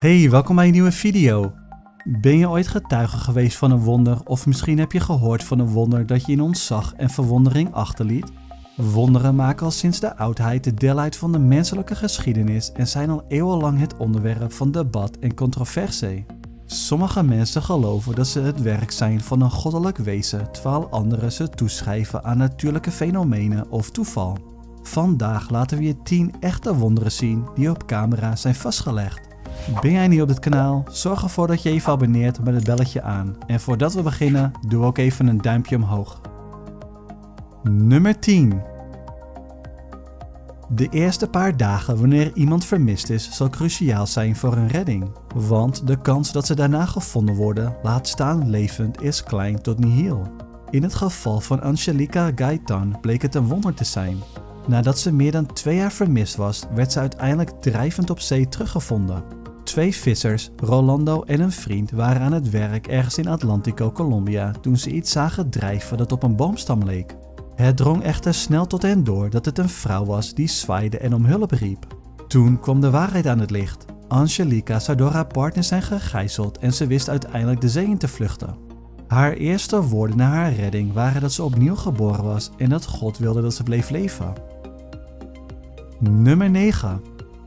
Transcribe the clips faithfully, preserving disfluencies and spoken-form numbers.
Hey, welkom bij een nieuwe video. Ben je ooit getuige geweest van een wonder of misschien heb je gehoord van een wonder dat je in ontzag en verwondering achterliet? Wonderen maken al sinds de oudheid deel uit van de menselijke geschiedenis en zijn al eeuwenlang het onderwerp van debat en controverse. Sommige mensen geloven dat ze het werk zijn van een goddelijk wezen, terwijl anderen ze toeschrijven aan natuurlijke fenomenen of toeval. Vandaag laten we je tien echte wonderen zien die op camera zijn vastgelegd. Ben jij nieuw op dit kanaal? Zorg ervoor dat je even abonneert met het belletje aan. En voordat we beginnen, doe ook even een duimpje omhoog. Nummer tien. De eerste paar dagen wanneer iemand vermist is, zal cruciaal zijn voor een redding. Want de kans dat ze daarna gevonden worden, laat staan levend, is klein tot nihil. In het geval van Angelica Gaitan bleek het een wonder te zijn. Nadat ze meer dan twee jaar vermist was, werd ze uiteindelijk drijvend op zee teruggevonden. Twee vissers, Rolando en een vriend, waren aan het werk ergens in Atlantico, Colombia, toen ze iets zagen drijven dat op een boomstam leek. Het drong echter snel tot hen door dat het een vrouw was die zwaaide en om hulp riep. Toen kwam de waarheid aan het licht. Angelica zou door haar partner zijn gegijzeld en ze wist uiteindelijk de zee in te vluchten. Haar eerste woorden na haar redding waren dat ze opnieuw geboren was en dat God wilde dat ze bleef leven. Nummer negen.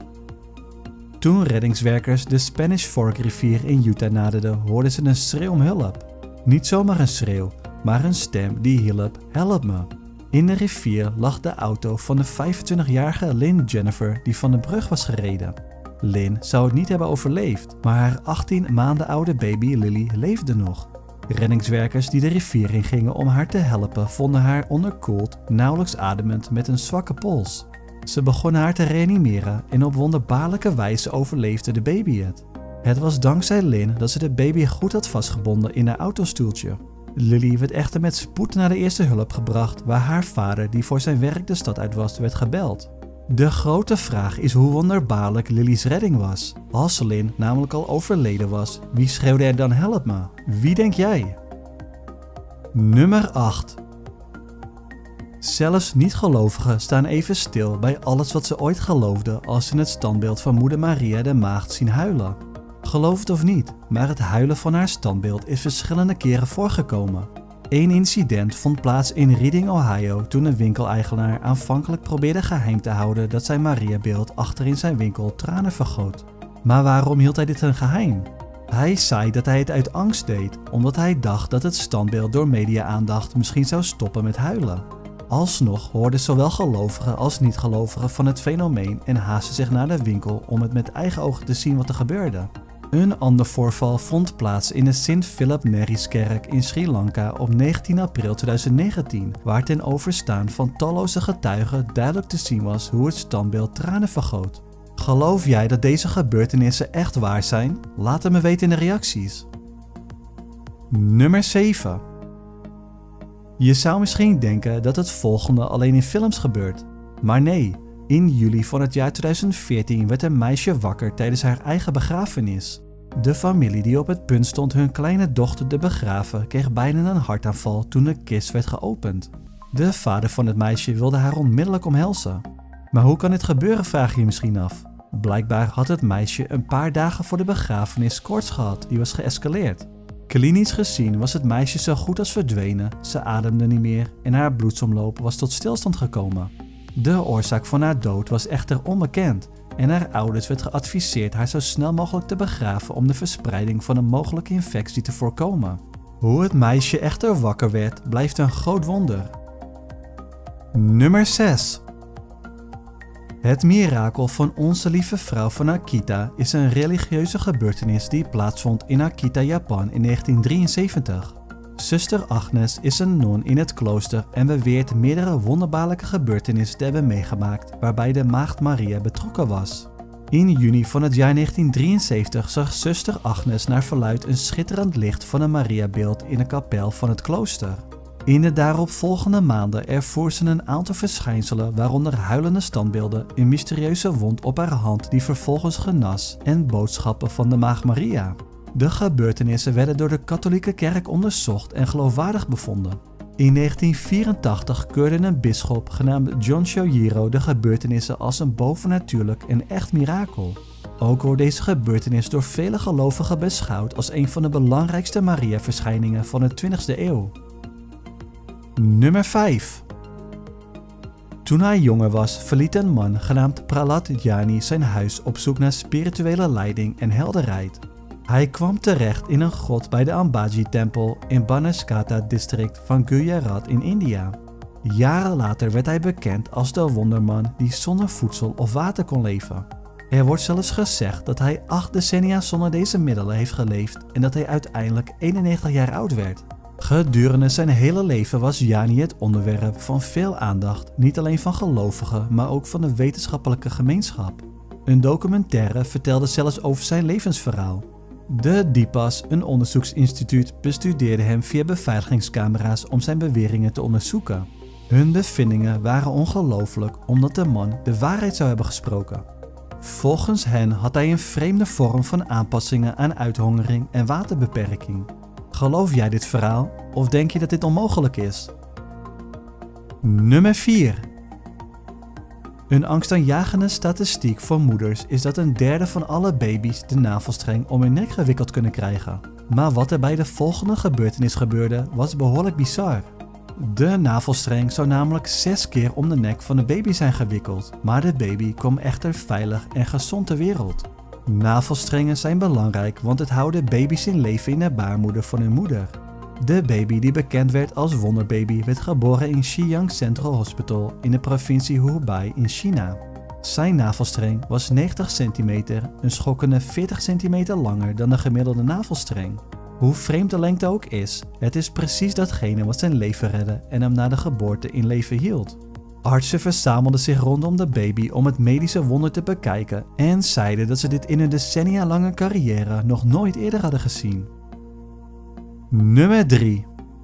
Toen reddingswerkers de Spanish Fork rivier in Utah naderden, hoorden ze een schreeuw om hulp. Niet zomaar een schreeuw, maar een stem die hielp: help me. In de rivier lag de auto van de vijfentwintigjarige Lynn Jennifer die van de brug was gereden. Lynn zou het niet hebben overleefd, maar haar achttien maanden oude baby Lily leefde nog. Reddingswerkers die de rivier in gingen om haar te helpen vonden haar onderkoeld, nauwelijks ademend met een zwakke pols. Ze begonnen haar te reanimeren en op wonderbaarlijke wijze overleefde de baby het. Het was dankzij Lynn dat ze de baby goed had vastgebonden in haar autostoeltje. Lily werd echter met spoed naar de eerste hulp gebracht, waar haar vader, die voor zijn werk de stad uit was, werd gebeld. De grote vraag is hoe wonderbaarlijk Lily's redding was. Als Lynn namelijk al overleden was, wie schreeuwde er dan help me? Wie denk jij? Nummer acht. Zelfs niet-gelovigen staan even stil bij alles wat ze ooit geloofden als ze het standbeeld van moeder Maria de Maagd zien huilen. Geloof het of niet, maar het huilen van haar standbeeld is verschillende keren voorgekomen. Eén incident vond plaats in Reading, Ohio, toen een winkeleigenaar aanvankelijk probeerde geheim te houden dat zijn Mariabeeld achter in zijn winkel tranen vergoot. Maar waarom hield hij dit een geheim? Hij zei dat hij het uit angst deed, omdat hij dacht dat het standbeeld door media-aandacht misschien zou stoppen met huilen. Alsnog hoorden zowel gelovigen als niet-gelovigen van het fenomeen en haastten zich naar de winkel om het met eigen ogen te zien wat er gebeurde. Een ander voorval vond plaats in de Sint Philip Neri's kerk in Sri Lanka op negentien april tweeduizend negentien, waar ten overstaan van talloze getuigen duidelijk te zien was hoe het standbeeld tranen vergoot. Geloof jij dat deze gebeurtenissen echt waar zijn? Laat het me weten in de reacties. Nummer zeven. Je zou misschien denken dat het volgende alleen in films gebeurt. Maar nee, in juli van het jaar tweeduizend veertien werd een meisje wakker tijdens haar eigen begrafenis. De familie die op het punt stond hun kleine dochter te begraven kreeg bijna een hartaanval toen de kist werd geopend. De vader van het meisje wilde haar onmiddellijk omhelzen. Maar hoe kan dit gebeuren, vraag je je misschien af. Blijkbaar had het meisje een paar dagen voor de begrafenis koorts gehad, die was geëscaleerd. Klinisch gezien was het meisje zo goed als verdwenen, ze ademde niet meer en haar bloedsomloop was tot stilstand gekomen. De oorzaak van haar dood was echter onbekend en haar ouders werd geadviseerd haar zo snel mogelijk te begraven om de verspreiding van een mogelijke infectie te voorkomen. Hoe het meisje echter wakker werd, blijft een groot wonder. Nummer zes. Het mirakel van Onze Lieve Vrouw van Akita is een religieuze gebeurtenis die plaatsvond in Akita, Japan in negentien drieënzeventig. Zuster Agnes is een non in het klooster en beweert meerdere wonderbaarlijke gebeurtenissen te hebben meegemaakt waarbij de Maagd Maria betrokken was. In juni van het jaar negentien drieënzeventig zag zuster Agnes naar verluidt een schitterend licht van een Mariabeeld in een kapel van het klooster. In de daaropvolgende maanden ervoer ze een aantal verschijnselen, waaronder huilende standbeelden, een mysterieuze wond op haar hand die vervolgens genas en boodschappen van de Maagd Maria. De gebeurtenissen werden door de katholieke kerk onderzocht en geloofwaardig bevonden. In negentien vierentachtig keurde een bisschop genaamd John Shoyiro de gebeurtenissen als een bovennatuurlijk en echt mirakel. Ook wordt deze gebeurtenis door vele gelovigen beschouwd als een van de belangrijkste Maria-verschijningen van de twintigste eeuw. Nummer vijf. Toen hij jonger was, verliet een man genaamd Prahlad Jani zijn huis op zoek naar spirituele leiding en helderheid. Hij kwam terecht in een grot bij de Ambaji-tempel in Banaskantha-district van Gujarat in India. Jaren later werd hij bekend als de wonderman die zonder voedsel of water kon leven. Er wordt zelfs gezegd dat hij acht decennia zonder deze middelen heeft geleefd en dat hij uiteindelijk eenennegentig jaar oud werd. Gedurende zijn hele leven was Jani het onderwerp van veel aandacht, niet alleen van gelovigen, maar ook van de wetenschappelijke gemeenschap. Een documentaire vertelde zelfs over zijn levensverhaal. De DIPAS, een onderzoeksinstituut, bestudeerde hem via beveiligingscamera's om zijn beweringen te onderzoeken. Hun bevindingen waren ongelooflijk omdat de man de waarheid zou hebben gesproken. Volgens hen had hij een vreemde vorm van aanpassingen aan uithongering en waterbeperking. Geloof jij dit verhaal of denk je dat dit onmogelijk is? Nummer vier. Een angstaanjagende statistiek voor moeders is dat een derde van alle baby's de navelstreng om hun nek gewikkeld kunnen krijgen. Maar wat er bij de volgende gebeurtenis gebeurde was behoorlijk bizar. De navelstreng zou namelijk zes keer om de nek van de baby zijn gewikkeld, maar de baby kwam echter veilig en gezond ter wereld. Navelstrengen zijn belangrijk, want het houden baby's in leven in de baarmoeder van hun moeder. De baby die bekend werd als wonderbaby werd geboren in Xiyang Central Hospital in de provincie Hubei in China. Zijn navelstreng was negentig centimeter, een schokkende veertig centimeter langer dan de gemiddelde navelstreng. Hoe vreemd de lengte ook is, het is precies datgene wat zijn leven redde en hem na de geboorte in leven hield. Artsen verzamelden zich rondom de baby om het medische wonder te bekijken en zeiden dat ze dit in hun decennia lange carrière nog nooit eerder hadden gezien. Nummer drie.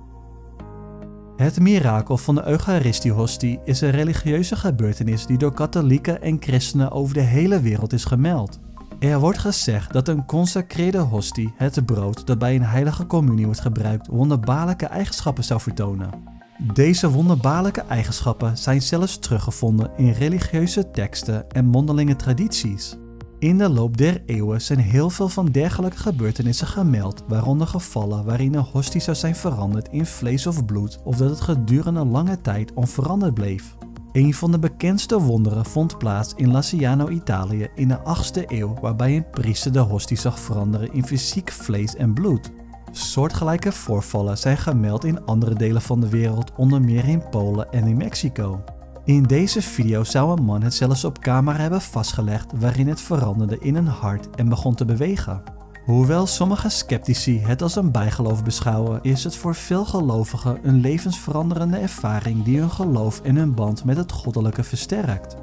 Het mirakel van de Eucharistie-hostie is een religieuze gebeurtenis die door katholieken en christenen over de hele wereld is gemeld. Er wordt gezegd dat een consecreerde hostie, het brood dat bij een heilige communie wordt gebruikt, wonderbaarlijke eigenschappen zou vertonen. Deze wonderbaarlijke eigenschappen zijn zelfs teruggevonden in religieuze teksten en mondelinge tradities. In de loop der eeuwen zijn heel veel van dergelijke gebeurtenissen gemeld, waaronder gevallen waarin een hostie zou zijn veranderd in vlees of bloed of dat het gedurende lange tijd onveranderd bleef. Een van de bekendste wonderen vond plaats in Lanciano, Italië in de achtste eeuw, waarbij een priester de hostie zag veranderen in fysiek vlees en bloed. Soortgelijke voorvallen zijn gemeld in andere delen van de wereld, onder meer in Polen en in Mexico. In deze video zou een man het zelfs op camera hebben vastgelegd waarin het veranderde in een hart en begon te bewegen. Hoewel sommige sceptici het als een bijgeloof beschouwen, is het voor veel gelovigen een levensveranderende ervaring die hun geloof en hun band met het goddelijke versterkt.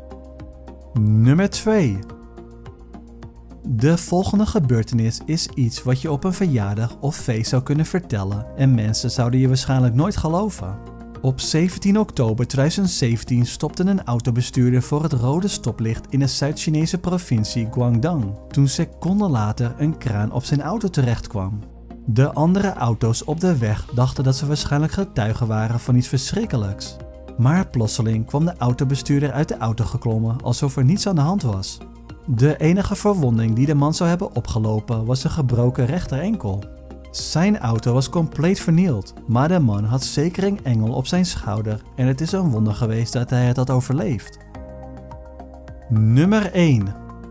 Nummer twee. De volgende gebeurtenis is iets wat je op een verjaardag of feest zou kunnen vertellen en mensen zouden je waarschijnlijk nooit geloven. Op zeventien oktober tweeduizend zeventien stopte een autobestuurder voor het rode stoplicht in de Zuid-Chinese provincie Guangdong, toen seconden later een kraan op zijn auto terecht kwam. De andere auto's op de weg dachten dat ze waarschijnlijk getuigen waren van iets verschrikkelijks. Maar plotseling kwam de autobestuurder uit de auto geklommen alsof er niets aan de hand was. De enige verwonding die de man zou hebben opgelopen was een gebroken rechterenkel. Zijn auto was compleet vernield, maar de man had zeker een engel op zijn schouder en het is een wonder geweest dat hij het had overleefd. Nummer één.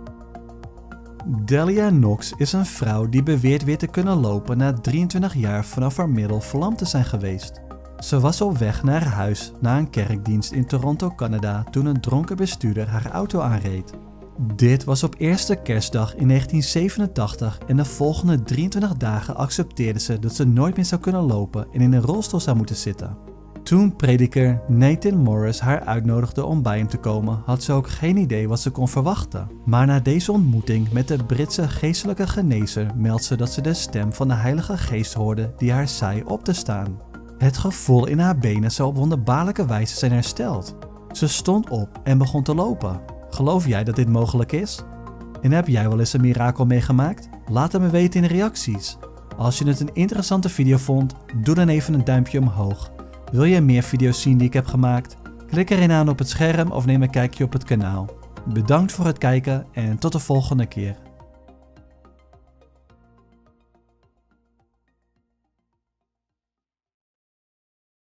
Delia Knox is een vrouw die beweert weer te kunnen lopen na drieëntwintig jaar vanaf haar middel verlamd te zijn geweest. Ze was op weg naar haar huis na een kerkdienst in Toronto, Canada, toen een dronken bestuurder haar auto aanreed. Dit was op eerste kerstdag in negentien zevenentachtig en de volgende drieëntwintig dagen accepteerde ze dat ze nooit meer zou kunnen lopen en in een rolstoel zou moeten zitten. Toen prediker Nathan Morris haar uitnodigde om bij hem te komen, had ze ook geen idee wat ze kon verwachten. Maar na deze ontmoeting met de Britse geestelijke genezer meldt ze dat ze de stem van de Heilige Geest hoorde die haar zei op te staan. Het gevoel in haar benen zou op wonderbaarlijke wijze zijn hersteld. Ze stond op en begon te lopen. Geloof jij dat dit mogelijk is? En heb jij wel eens een mirakel meegemaakt? Laat het me weten in de reacties. Als je het een interessante video vond, doe dan even een duimpje omhoog. Wil je meer video's zien die ik heb gemaakt? Klik erin aan op het scherm of neem een kijkje op het kanaal. Bedankt voor het kijken en tot de volgende keer.